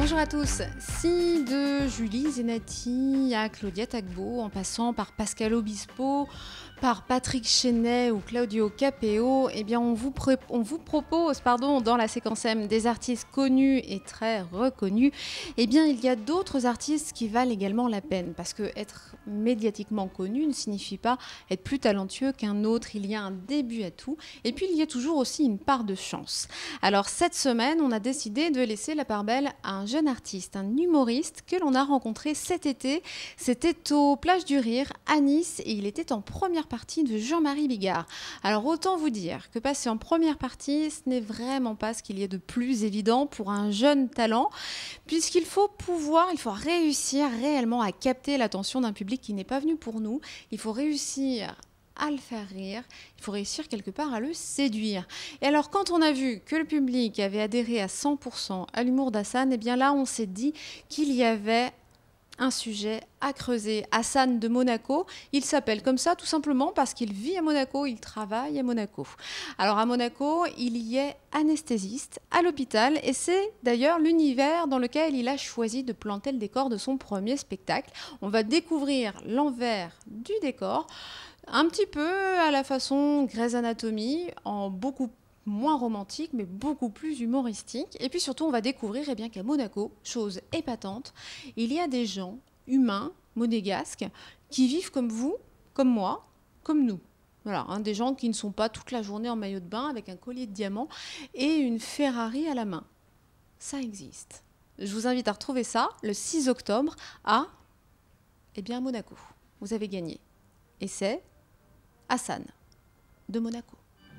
Bonjour à tous. Si de Julie Zenati à Claudia Tagbo, en passant par Pascal Obispo, par Patrick Chenet ou Claudio Capeo, eh bien on vous propose dans la séquence M des artistes connus et très reconnus. Eh bien il y a d'autres artistes qui valent également la peine, parce que être médiatiquement connu ne signifie pas être plus talentueux qu'un autre. Il y a un début à tout, et puis il y a toujours aussi une part de chance. Alors cette semaine, on a décidé de laisser la part belle à un jeune artiste, un humoriste que l'on a rencontré cet été. C'était aux Plages du Rire à Nice, et il était en première partie de Jean-Marie Bigard. Alors autant vous dire que passer en première partie, ce n'est vraiment pas ce qu'il y a de plus évident pour un jeune talent, puisqu'il faut réussir réellement à capter l'attention d'un public qui n'est pas venu pour nous. Il faut réussir à le faire rire, il faut réussir quelque part à le séduire. Et alors quand on a vu que le public avait adhéré à 100% à l'humour d'Hassan, eh bien là on s'est dit qu'il y avait un sujet à creuser. Hassan de Monaco, il s'appelle comme ça tout simplement parce qu'il vit à Monaco, il travaille à Monaco. Alors à Monaco, il y est anesthésiste à l'hôpital, et c'est d'ailleurs l'univers dans lequel il a choisi de planter le décor de son premier spectacle. On va découvrir l'envers du décor, un petit peu à la façon Grey's Anatomy, en beaucoup moins romantique, mais beaucoup plus humoristique. Et puis surtout, on va découvrir qu'à Monaco, chose épatante, il y a des gens humains, monégasques, qui vivent comme vous, comme moi, comme nous. Voilà, des gens qui ne sont pas toute la journée en maillot de bain avec un collier de diamants et une Ferrari à la main. Ça existe. Je vous invite à retrouver ça le 6 octobre à Monaco. Vous avez gagné. Et c'est Hassan de Monaco.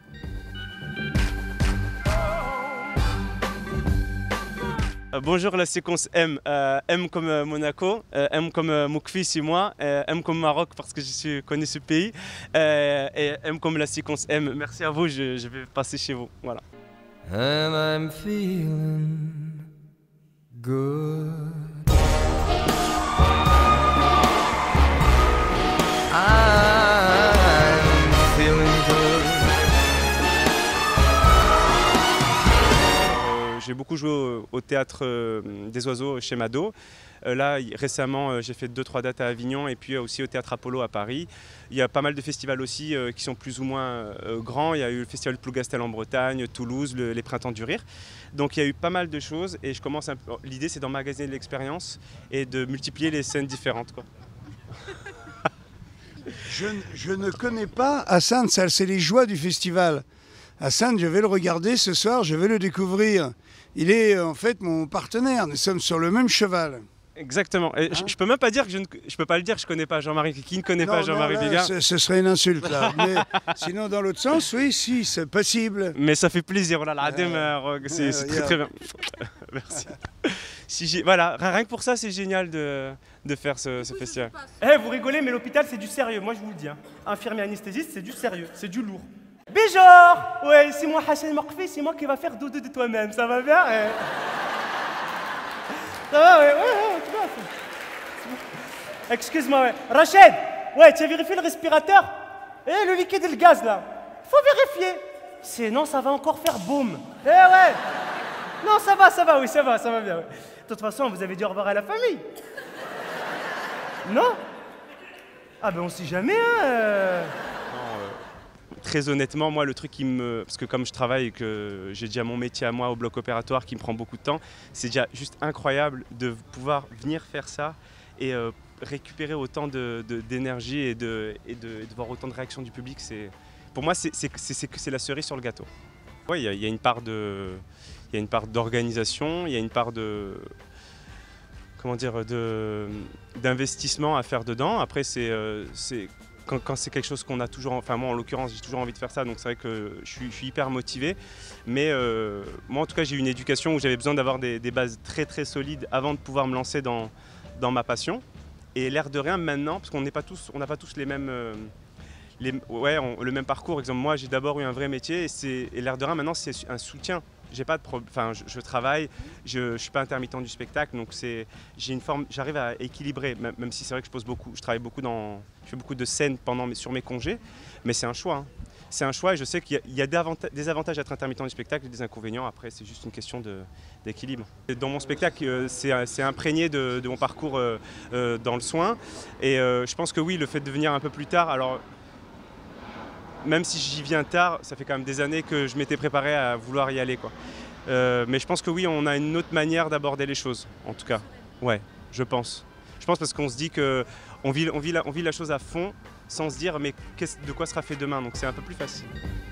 Bonjour la séquence M. M comme Monaco, M comme Moukfi, c'est moi, M comme Maroc parce que je connais ce pays, et M comme la séquence M. Merci à vous, je vais passer chez vous. Voilà. And I'm feeling good. I'm feeling good. J'ai beaucoup joué au théâtre des oiseaux chez Mado. Là, récemment, j'ai fait 2-3 dates à Avignon et puis aussi au théâtre Apollo à Paris. Il y a pas mal de festivals aussi qui sont plus ou moins grands. Il y a eu le festival de Plougastel en Bretagne, Toulouse, les Printemps du Rire. Donc il y a eu pas mal de choses et je commence l'idée c'est d'emmagasiner de l'expérience et de multiplier les scènes différentes, quoi. Je ne connais pas Hassan, ça c'est les joies du festival. Hassan, je vais le regarder ce soir, je vais le découvrir. Il est en fait mon partenaire, nous sommes sur le même cheval. Exactement. Et je peux même pas dire que je peux pas le dire que je connais pas Jean-Marie. Qui ne connaît pas Jean-Marie Bigard? Ce serait une insulte là. Mais sinon dans l'autre sens, oui, si, c'est possible. Mais ça fait plaisir. Voilà, la demeure, c'est très bien. Merci. Voilà, rien que pour ça, c'est génial de faire ce festival. Vous rigolez, mais l'hôpital c'est du sérieux. Moi je vous le dis. Infirmier anesthésiste, c'est du sérieux, c'est du lourd. Bijor! Ouais, c'est moi Hassan Moukfi, c'est moi qui va faire dodo de toi-même. Ça va bien? Ça va, ouais, tu vois. Excuse-moi, ouais. Rachid, ouais, tu as vérifié le respirateur? Le liquide et le gaz, là. Faut vérifier. Sinon, ça va encore faire boum. Ouais. Non, ça va, oui, ça va bien. Ouais. De toute façon, vous avez dit au revoir à la famille. Non? Ah ben, on sait jamais, hein. Très honnêtement, moi, le truc parce que comme je travaille et que j'ai déjà mon métier à moi au bloc opératoire qui me prend beaucoup de temps, c'est déjà juste incroyable de pouvoir venir faire ça et récupérer autant d'énergie et de voir autant de réactions du public. Pour moi, c'est la cerise sur le gâteau. Ouais, il y a une part d'organisation, il y a une part d'investissement à faire dedans. Après, quand c'est quelque chose qu'on a toujours, enfin moi en l'occurrence j'ai toujours envie de faire ça, donc c'est vrai que je suis hyper motivé, mais moi en tout cas j'ai eu une éducation où j'avais besoin d'avoir des bases très très solides avant de pouvoir me lancer dans ma passion, et l'air de rien maintenant, parce qu'on n'a pas tous les mêmes, le même parcours. Exemple, moi j'ai d'abord eu un vrai métier et l'air de rien maintenant c'est un soutien. J'ai pas de je travaille, je suis pas intermittent du spectacle, donc j'arrive à équilibrer, même si c'est vrai que je travaille beaucoup je fais beaucoup de scènes sur mes congés, mais c'est un choix, hein. c'est un choix et je sais qu'il y a des avantages à être intermittent du spectacle et des inconvénients. Après, c'est juste une question d'équilibre. Dans mon spectacle, c'est imprégné de mon parcours dans le soin. Et je pense que oui, le fait de venir un peu plus tard, alors même si j'y viens tard, ça fait quand même des années que je m'étais préparé à vouloir y aller, quoi. Mais je pense que oui, on a une autre manière d'aborder les choses, en tout cas. Ouais, je pense. Je pense parce qu'on se dit qu'on vit la chose à fond sans se dire mais de quoi sera fait demain, donc c'est un peu plus facile.